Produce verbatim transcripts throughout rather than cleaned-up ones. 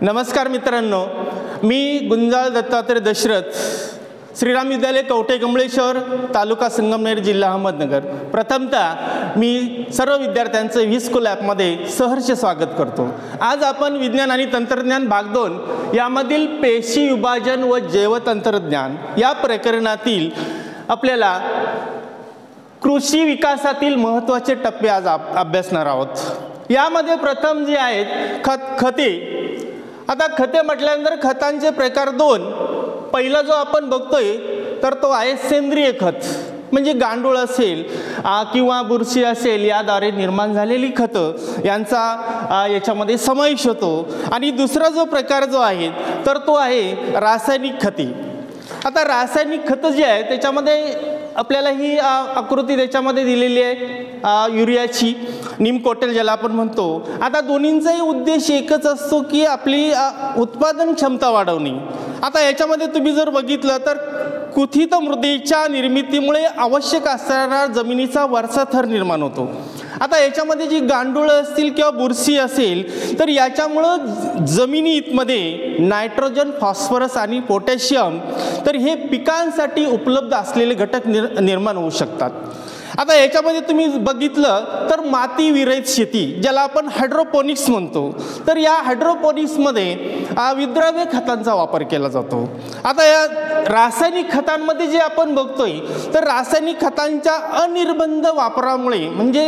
नमस्कार मित्रांनो, मी गुंजाळ दत्तात्रय दशरथ, श्रीराम विद्यालय कवठे कमळेश्वर, तालुका संगमनेर, जिल्हा अहमदनगर। प्रथमतः मी सर्व विद्यार्थ्यांचे व्ही स्कूल ॲपमध्ये सहर्ष स्वागत करतो। आज आपण विज्ञान आणि तंत्रज्ञान भाग दोन यामधील पेशी विभाजन व जैवतंत्रज्ञान या प्रकरणातील आपल्याला कृषी विकासातील महत्त्वाचे टप्पे आज अभ्यासणार आहोत। यामध्ये प्रथम जे आहेत खत खते। आता खते म्हटल्यानंतर खतांचे प्रकार दोन। पहिला जो आपण बघतोय तर तो आहे सेंद्रिय खत, म्हणजे गांडूळ असेल किंवा बुरशी असेल याद्वारे निर्माण झालेली खतं यांचा याच्यामध्ये समावेश होतो। आणि दुसरा जो प्रकार जो आहे तर तो आहे रासायनिक खते। आता रासायनिक खतं जी आहे त्याच्यामध्ये आपल्याला ही आकृती त्याच्यामध्ये दिलेली आहे युरियाची, नीम कोटेल ज्याला आपण म्हणतो। आता दोन्हींचाही उद्देश एकच असतो की आपली उत्पादन क्षमता वाढवणे। आता याच्यामध्ये तुम्ही जर बघितलं तर कुथित मृदेच्या निर्मितीमुळे आवश्यक असणारा जमिनीचा वरचा थर निर्माण होतो। आता याच्यामध्ये जी गांडूळ असतील किंवा बुरशी असेल तर याच्यामुळं जमिनीमध्ये नायट्रोजन, फॉस्फरस आणि पोटॅशियम तर हे पिकांसाठी उपलब्ध असलेले घटक निर निर्माण होऊ शकतात। आता याच्यामध्ये तुम्ही बघितलं तर माती विरहित शेती ज्याला आपण हायड्रोपोनिक्स म्हणतो, तर या हायड्रोपोनिक्समध्ये विद्राव्य खतांचा वापर केला जातो। आता या रासायनिक खतांमध्ये जे आपण बघतोय तर रासायनिक खतांच्या अनिर्बंध वापरामुळे म्हणजे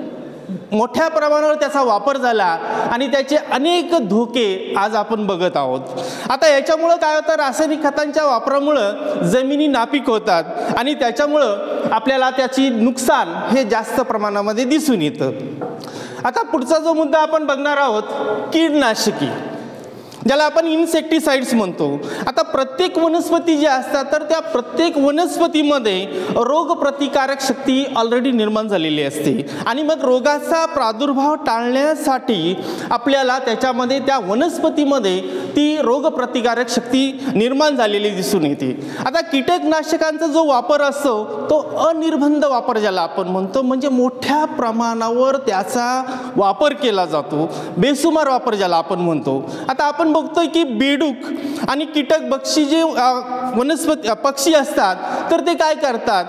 मोठ्या प्रमाणावर त्याचा वापर झाला आणि त्याचे अनेक धोके आज आपण बघत आहोत। आता याच्यामुळं काय होतं, रासायनिक खतांच्या वापरामुळं जमिनी नापीक होतात आणि त्याच्यामुळं आपल्याला त्याची नुकसान हे जास्त प्रमाणामध्ये दिसून येतं। आता पुढचा जो मुद्दा आपण बघणार आहोत कीडनाशके, ज्याला आपण इन्सेक्टिसाइड्स म्हणतो। आता प्रत्येक वनस्पती जी असतात तर त्या प्रत्येक वनस्पतीमध्ये रोगप्रतिकारक शक्ती ऑलरेडी निर्माण झालेली असते आणि मग रोगाचा प्रादुर्भाव टाळण्यासाठी आपल्याला त्याच्यामध्ये त्या वनस्पतीमध्ये ती रोगप्रतिकारक शक्ती निर्माण झालेली दिसून येते। आता कीटकनाशकांचा जो वापर असतो तो अनिर्बंध वापर ज्याला आपण म्हणतो, म्हणजे मोठ्या प्रमाणावर त्याचा वापर केला जातो, बेसुमार वापर ज्याला आपण म्हणतो। आता आपण बघतोय की बेडूक आणि कीटक भक्षी जे वनस्पती पक्षी असतात तर ते काय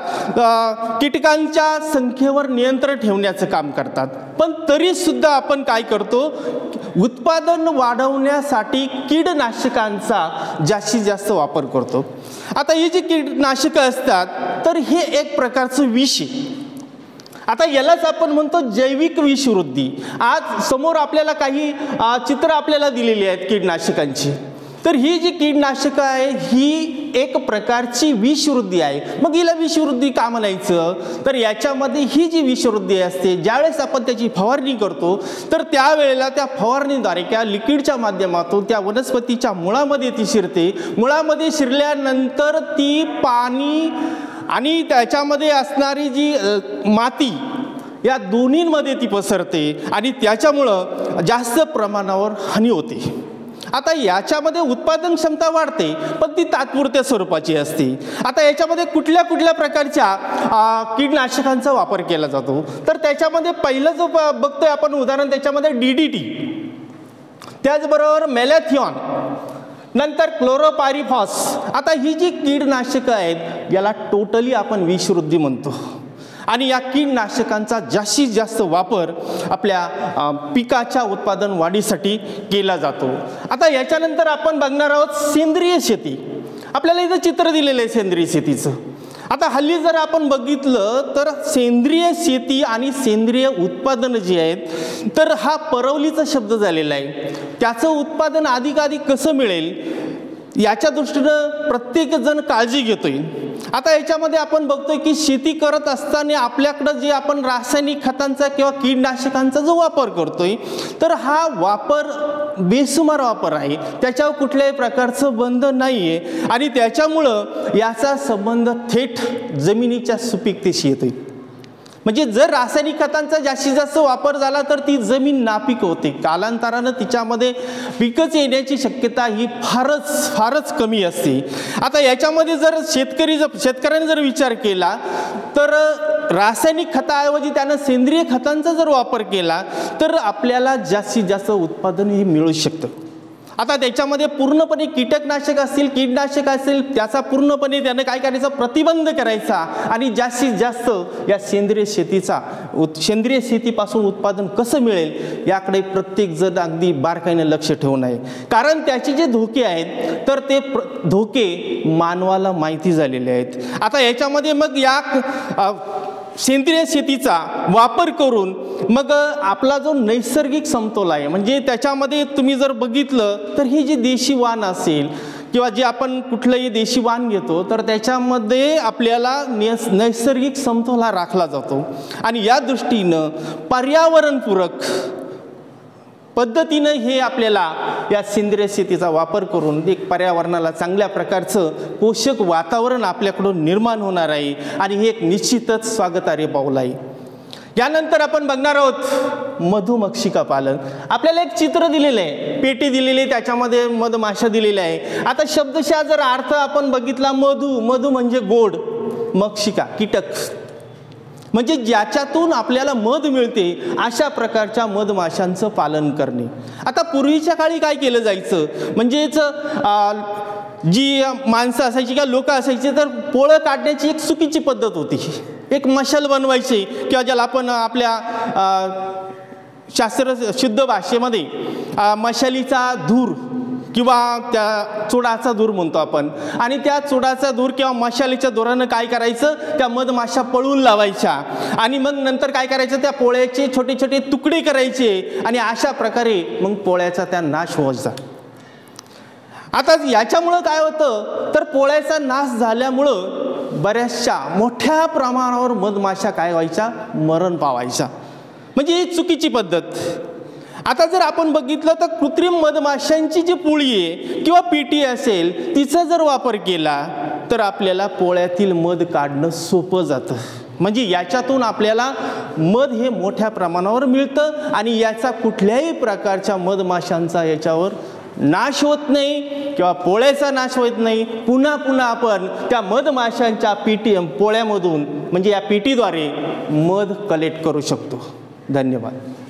करतात, कीटकांच्या संख्येवर नियंत्रण ठेवण्याचं काम करतात, पण तरी सुद्धा आपण काय करतो, उत्पादन वाढवण्यासाठी कीटकनाशकांचा जास्तीत जास्त वापर करतो। आता ही जी कीटकनाशकं असतात तर हे एक प्रकारचं विष आहे। आता यालाच आपण म्हणतो जैविक विषवृद्धी। आज समोर आपल्याला काही चित्र आपल्याला दिलेली आहेत कीटकनाशकांची, तर ही जी कीटकनाशकं आहे ही एक प्रकारची विषवृद्धी आहे। मग हिला विषवृद्धी का म्हणायचं, तर याच्यामध्ये ही जी विषवृद्धी असते ज्यावेळेस आपण त्याची फवारणी करतो तर त्यावेळेला त्या फवारणीद्वारे किंवा लिक्विडच्या माध्यमातून त्या वनस्पतीच्या मुळामध्ये ती शिरते। मुळामध्ये शिरल्यानंतर ती पाणी आणि त्याच्यामध्ये असणारी जी माती या दोन्हींमध्ये ती पसरते आणि त्याच्यामुळं जास्त प्रमाणावर हानी होते। आता याच्यामध्ये उत्पादन क्षमता वाढते पण ती तात्पुरत्या स्वरूपाची असते। आता याच्यामध्ये कुठल्या कुठल्या प्रकारच्या कीटकनाशकांचा वापर केला जातो, तर त्याच्यामध्ये पहिलं जो बघतोय आपण उदाहरण त्याच्यामध्ये डी डी टी, त्याचबरोबर मेलॅथिऑन, नंतर क्लोरोपायरिफॉस। आता ही जी कीटकनाशकं आहेत याला टोटली आपण विषवृद्धी म्हणतो आणि या कीटकनाशकांचा जास्तीत जास्त वापर आपल्या पिकाच्या उत्पादन वाढीसाठी केला जातो। आता याच्यानंतर आपण बघणार आहोत सेंद्रिय शेती। आपल्याला इथं चित्र दिलेलं आहे सेंद्रिय शेतीचं। आता हल्ली जर आपण बघितलं तर सेंद्रिय शेती आणि सेंद्रिय उत्पादन जे आहेत तर हा परवलीचा शब्द झालेला आहे। त्याचं उत्पादन अधिकाधिक कसं मिळेल याच्या दृष्टीनं प्रत्येक जण काळजी घेतोय। आता याच्यामध्ये आपण बघतोय की शेती करत असताना आपल्याकडं जे आपण रासायनिक खतांचा किंवा कीटकनाशकांचा जो वापर करतोय तर हा वापर बेसुमार वापर आहे, त्याच्यावर कुठल्याही प्रकारचं बंध नाही आहे आणि त्याच्यामुळं याचा संबंध थेट जमिनीच्या सुपीकतेशी येतोय। म्हणजे जर रासायनिक खतांचा जास्तीत जास्त वापर झाला तर ती जमीन नापीक होते, कालांतरानं तिच्यामध्ये पिकच येण्याची शक्यता ही फारच फारच कमी असते। आता याच्यामध्ये जर शेतकरी जर शेतकऱ्यांनी जर विचार केला तर रासायनिक खताऐवजी त्यानं सेंद्रिय खतांचा जर वापर केला तर आपल्याला जास्तीत जास्त उत्पादन हे मिळू शकतं। आता त्याच्यामध्ये पूर्णपणे कीटकनाशक असतील, कीटनाशक असेल, त्याचा पूर्णपणे त्याने काय करायचा, प्रतिबंध करायचा आणि जास्तीत जास्त या सेंद्रिय शेतीचा उत सेंद्रिय शेतीपासून उत्पादन कसं मिळेल याकडे प्रत्येक जण अगदी बारकाईने लक्ष ठेवून आहे. कारण त्याचे जे धोके आहेत तर ते धोके मानवाला माहिती झालेले आहेत. आता याच्यामध्ये मग या सेंद्रिय शेतीचा वापर करून मग आपला जो नैसर्गिक समतोल आहे, म्हणजे त्याच्यामध्ये तुम्ही जर बघितलं तर ही जी देशी वाण असेल किंवा जे आपण कुठलंही देशी वाण घेतो तर त्याच्यामध्ये आपल्याला नैसर्गिक समतोल हा राखला जातो. आणि या दृष्टीनं पर्यावरणपूरक पद्धतीनं हे आपल्याला या सेंद्रिय शेतीचा वापर करून एक पर्यावरणाला चांगल्या प्रकारचं पोषक वातावरण आपल्याकडून निर्माण होणार आहे आणि हे एक निश्चितच स्वागतार्ह पाऊल आहे. यानंतर आपण बघणार आहोत मधुमक्षिका पालन. आपल्याला एक चित्र दिलेलं आहे, पेटी दिलेली आहे, त्याच्यामध्ये मधमाशा दिलेल्या आहे. आता शब्दशः जर अर्थ आपण बघितला, मधु मधु म्हणजे गोड, मक्षिका कीटक म्हणजे ज्याच्यातून आपल्याला मध मिळते अशा प्रकारच्या मधमाशांचं पालन करणे. आता पूर्वीच्या काळी काय केलं जायचं, म्हणजेच जी माणसं असायची किंवा लोक असायची तर पोळं काढण्याची एक चुकीची पद्धत होती. एक मशाल बनवायची किंवा ज्याला आपण आपल्या शास्त्र शुद्ध भाषेमध्ये मशालीचा धूर किंवा त्या चुडाचा धूर म्हणतो आपण. आणि त्या चुडाचा धूर किंवा मशालीच्या धुरानं काय करायचं, त्या मधमाशा पळून लावायच्या आणि मग नंतर काय करायचं, त्या पोळ्याचे छोटे छोटे तुकडे करायचे आणि अशा प्रकारे मग पोळ्याचा त्या नाश व्हायचा. आता याच्यामुळं काय होतं तर पोळ्याचा नाश झाल्यामुळं बऱ्याचशा मोठ्या प्रमाणावर मधमाशा काय व्हायच्या, मरण पावायच्या. म्हणजे ही चुकीची पद्धत. आता जर आपण बघितलं तर कृत्रिम मधमाशांची जी पोळी आहे किंवा पेटी असेल तिचा जर वापर केला तर आपल्याला पोळ्यातील मध काढणं सोपं जातं. म्हणजे याच्यातून आपल्याला मध हे मोठ्या प्रमाणावर मिळतं आणि याचा कुठल्याही प्रकारच्या मधमाशांचा याच्यावर नाश होत नाही किंवा पोळ्याचा नाश होत नाही. पुन्हा पुन्हा आपण त्या मधमाशांच्या पेटी पोळ्यामधून म्हणजे या पेटीद्वारे मध कलेक्ट करू शकतो. धन्यवाद.